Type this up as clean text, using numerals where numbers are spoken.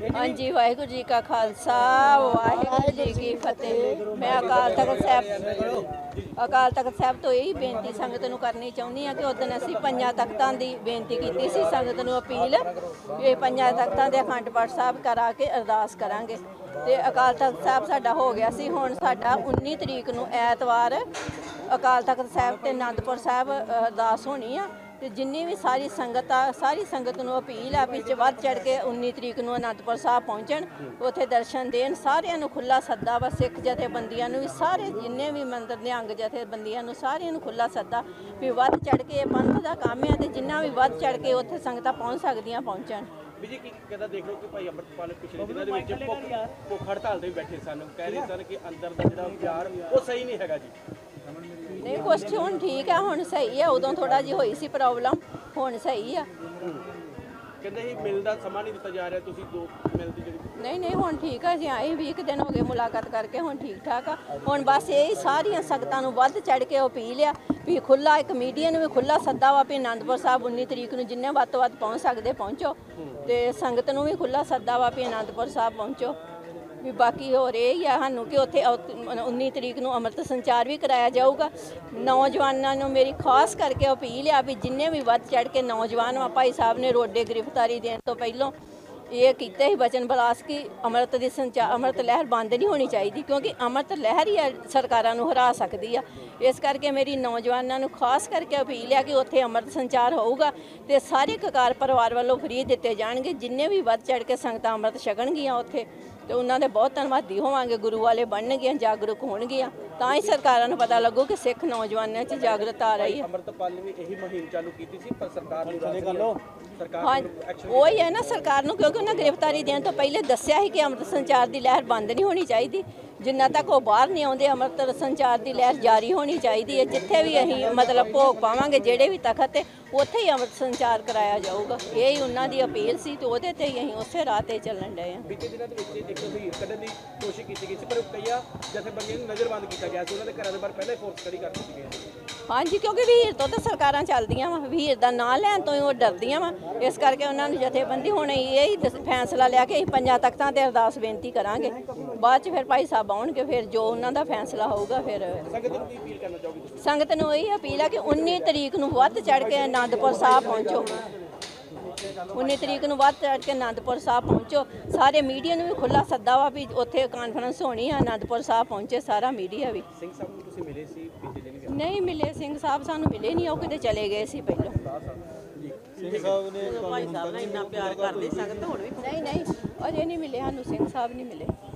हाँ जी, वाहिगुरू जी का खालसा वाहिगुरू जी की फतेह। मैं अकाल तख्त साहब तो यही बेनती संगत नूं करनी चाहुंदी हां कि उस दिन असीं पंजां तख्तां दी बेनती कीती सी संगत नूं अपील कि पंजां तख्तां दे अखंड पाठ साहब करा के अरदास करांगे ते अकाल तख्त साहब साडा हो गया सी। हुण साडा 19 तरीक नूं ऐतवार अकाल तख्त साहब ते आनंदपुर साहब अरदास होनी आ ਤੇ ਜਿੰਨੀ ਵੀ ਸਾਰੀ ਸੰਗਤ ਨੂੰ ਅਪੀਲ ਆ ਵਿੱਚ ਵੱਧ ਚੜ ਕੇ 19 ਤਰੀਕ ਨੂੰ ਅਨੰਦਪੁਰ ਸਾਹਿਬ ਪਹੁੰਚਣ, ਉੱਥੇ ਦਰਸ਼ਨ ਦੇਣ। ਸਾਰਿਆਂ ਨੂੰ ਖੁੱਲਾ ਸੱਦਾ ਵਾ, ਸਿੱਖ ਜਥੇਬੰਦੀਆਂ ਨੂੰ ਵੀ, ਸਾਰੇ ਜਿੰਨੇ ਵੀ ਮੰਦਰ ਨਿਹੰਗ ਜਥੇਬੰਦੀਆਂ ਨੂੰ ਸਾਰਿਆਂ ਨੂੰ ਖੁੱਲਾ ਸੱਦਾ ਵੀ ਵੱਧ ਚੜ ਕੇ ਇਹ ਪੰਥ ਦਾ ਕੰਮ ਹੈ ਤੇ ਜਿੰਨਾ ਵੀ ਵੱਧ ਚੜ ਕੇ ਉੱਥੇ ਸੰਗਤਾਂ ਪਹੁੰਚ ਸਕਦੀਆਂ ਪਹੁੰਚਣ। ਵੀ ਜੀ ਕੀ ਕਹਿੰਦਾ ਦੇਖ ਲਓ ਕਿ ਭਾਈ ਅੰਮ੍ਰਿਤਪਾਲ ਪਿਛਲੇ ਦਿਨਾਂ ਦੇ ਵਿੱਚ ਭੁੱਖ ਹੜਤਾਲ ਤੇ ਵੀ ਬੈਠੇ ਸਨ, ਕਹਿ ਰਹੇ ਸਨ ਕਿ ਅੰਦਰ ਦਾ ਜਿਹੜਾ ਵਿਚਾਰ ਉਹ ਸਹੀ ਨਹੀਂ ਹੈਗਾ ਜੀ। नहीं कुछ हुण ठीक है, हुण सही है। उदों थोड़ा जी होई सी प्रॉब्लम, हुण सही है। ਕਹਿੰਦੇ ਹੀ ਮਿਲਦਾ ਸਮਾਂ ਨਹੀਂ ਦਿੱਤਾ ਜਾ ਰਿਹਾ, ਤੁਸੀਂ ਦੋ ਮਿਲਦੀ ਜਿਹੜੀ नहीं हुण ठीक है। ਅਸੀਂ ਆਏ 20 दिन हो गए मुलाकात करके, हुण ठीक ठाक आ। हुण बस यही सारियां संगतां नूं वध चढ़ के अपील आ भी खुला एक मीडिया नूं भी खुला सद्दा वा भी आनंदपुर साहब 19 तरीक नूं जिन्ने वध तो वध पहुंच सकदे पहुंचो ते संगत नूं भी खुला सद्दा वा भी आनंदपुर साहब पहुंचो। भी बाकी होर ये ही है सानूं कि उत्थे 19 तरीक नूं अमृत संचार भी कराया जाऊगा। नौजवानों नूं मेरी खास करके अपील है भी जिन्ने भी वध चढ़ के नौजवान भाई साहब ने रोडे गिरफ्तारी देने तो पहलों ये कीते ही वचन बलास कि अमृत दी अमृत लहर बंद नहीं होनी चाहिए, क्योंकि अमृत लहर ही सरकारां नूं हरा सकती है। इस करके मेरी नौजवानों नूं खास करके अपील है कि उत्थे अमृत संचार होऊगा ते सारे ककार परिवार वालों फ्री दिते जाणगे। जिन्ने भी वध चढ़ के संगतां अमृत छकणगीਆਂ उत्थे ਤੇ ਉਹਨਾਂ ਦੇ ਬਹੁਤ ਧੰਨਵਾਦੀ ਹੋਵਾਂਗੇ, ਗੁਰੂ ਵਾਲੇ ਬਣਨਗੇ, ਜਾਗਰੂਕ ਹੋਣਗੇ, ਤਾਂ ਹੀ ਸਰਕਾਰਾਂ ਨੂੰ ਪਤਾ ਲੱਗੂ ਕਿ ਸਿੱਖ ਨੌਜਵਾਨਾਂ 'ਚ ਜਾਗਰੂਕਤਾ ਆ ਰਹੀ ਹੈ। ਅੰਮ੍ਰਿਤਪਾਲ ਨੇ ਵੀ ਇਹੀ ਮੁਹਿੰਮ ਚਾਲੂ ਕੀਤੀ ਸੀ ਪਰ ਸਰਕਾਰ ਨੇ ਉਹੀ ਹੈ ਨਾ ਸਰਕਾਰ ਨੂੰ, ਕਿਉਂਕਿ ਉਹਨਾਂ ਗ੍ਰਿਫਤਾਰੀ ਦੇਣ ਤੋਂ ਪਹਿਲੇ ਦੱਸਿਆ ਸੀ ਕਿ ਅੰਮ੍ਰਿਤ ਸੰਚਾਰ ਦੀ ਲਹਿਰ ਬੰਦ ਨਹੀਂ ਹੋਣੀ ਚਾਹੀਦੀ। ਜਿੰਨਾ ਤੱਕ ਉਹ ਬਾਹਰ ਨਹੀਂ ਆਉਂਦੇ ਅੰਮ੍ਰਿਤ ਸੰਚਾਰ ਦੀ ਲਹਿਰ ਜਾਰੀ ਹੋਣੀ ਚਾਹੀਦੀ ਹੈ। ਜਿੱਥੇ ਵੀ ਅਸੀਂ ਮਤਲਬ ਭੋਗ ਪਾਵਾਂਗੇ ਜਿਹੜੇ ਵੀ ਤਖਤ ਤੇ ਉੱਥੇ ਹੀ ਅੰਮ੍ਰਿਤ ਸੰਚਾਰ ਕਰਾਇਆ ਜਾਊਗਾ। ਇਹ ਹੀ ਉਹਨਾਂ ਦੀ ਅਪੀਲ ਸੀ ਤੇ ਉਹਦੇ ਤੇ ਹੀ ਅਸੀਂ ਉਸੇ ਰਾਹ ਤੇ ਚੱਲਣ ਡਏ ਹਾਂ। ਬੀਤੇ ਦਿਨਾਂ ਦੇ ਵਿੱਚ ਇੱਕ ਹੀਰ ਕੱਢਣ ਦੀ ਕੋਸ਼ਿਸ਼ ਕੀਤੀ ਗਈ ਸੀ ਪਰ ਕਈਆਂ ਜਥੇਬੰਦੀਆਂ ਨੂੰ ਨਜ਼ਰਬੰਦ ਕੀਤਾ ਗਿਆ ਸੀ, ਉਹਨਾਂ ਦੇ ਘਰਾਂ ਦੇ ਬਾਹਰ ਪਹਿਲਾਂ ਹੀ ਫੋਰਸ ਖੜੀ ਕਰ ਦਿੱਤੀ ਗਈ। ਹਾਂਜੀ, ਕਿਉਂਕਿ ਵੀਰ ਤੋਂ ਤਾਂ ਸਰਕਾਰਾਂ ਚੱਲਦੀਆਂ ਵਾ, ਵੀਰ ਦਾ ਨਾਂ ਲੈਣ ਤੋਂ ਹੀ ਉਹ ਡਰਦੀਆਂ ਵਾ। ਇਸ ਕਰਕੇ ਉਹਨਾਂ ਨੂੰ ਜਥੇਬੰਦੀ ਹੁਣ ਇਹ ਹੀ ਫੈਸਲਾ ਲਿਆ ਕਿ ਅਸੀਂ ਪੰਜਾਂ ਤਖਤਾਂ ਤੇ ਅਰਦਾਸ ਬੇਨਤੀ ਕਰਾਂਗੇ। ਬਾਅਦ 'ਚ ਫਿਰ ਭਾਈ ਸਾਹਿਬ ਆਉਣਗੇ, ਫਿਰ ਜੋ ਉਹਨਾਂ ਦਾ ਫੈਸਲਾ ਹੋਊਗਾ ਫਿਰ ਸੰਗਤ ਨੂੰ ਕੀ ਅਪੀਲ ਕਰਨਾ ਚਾਹੋਗੇ ਤੁਸੀਂ? ਸੰਗਤ ਨੂੰ ਇਹੀ ਅਪੀਲ ਹੈ ਕਿ 19 ਤਰੀਕ ਨੂੰ ਵੱਧ ਚੜ ਕੇ ਆਨੰਦਪੁਰ ਸਾਹਿਬ ਪਹੁੰਚੋ। 19 ਤਰੀਕ ਨੂੰ ਵੱਧ ਚੜ ਕੇ ਆਨੰਦਪੁਰ ਸਾਹਿਬ ਪਹੁੰਚੋ। ਸਾਰੇ ਮੀਡੀਆ ਨੂੰ ਵੀ ਖੁੱਲਾ ਸੱਦਾ ਵਾ ਵੀ ਉੱਥੇ ਕਾਨਫਰੰਸ ਹੋਣੀ ਆ, ਆਨੰਦਪੁਰ ਸਾਹਿਬ ਪਹੁੰਚੇ ਸਾਰਾ ਮੀਡੀਆ ਵੀ। ਸਿੰਘ ਸਾਹਿਬ ਨੂੰ ਤੁਸੀਂ ਮਿਲੇ ਸੀ ਬੀਤੇ ਦਿਨ? ਨਹੀਂ ਮਿਲੇ, ਸਿੰਘ ਸਾਹਿਬ ਸਾਨੂੰ ਮਿਲੇ ਨਹੀਂ, ਉਹ ਕਿਤੇ ਚਲੇ ਗਏ ਸੀ ਪਹਿਲਾਂ। ਸਿੰਘ ਸਾਹਿਬ ਨੇ ਭਾਈ ਸਾਹਿਬ ਨਾਲ ਇੰਨਾ ਪਿਆਰ ਕਰਦੇ ਸੰਗਤ ਹੁਣ ਵੀ ਨਹੀਂ ਅਜੇ ਨਹੀਂ ਮਿਲੇ ਸਾਨੂੰ, ਸਿੰਘ ਸਾਹਿਬ ਨਹੀਂ ਮਿਲੇ।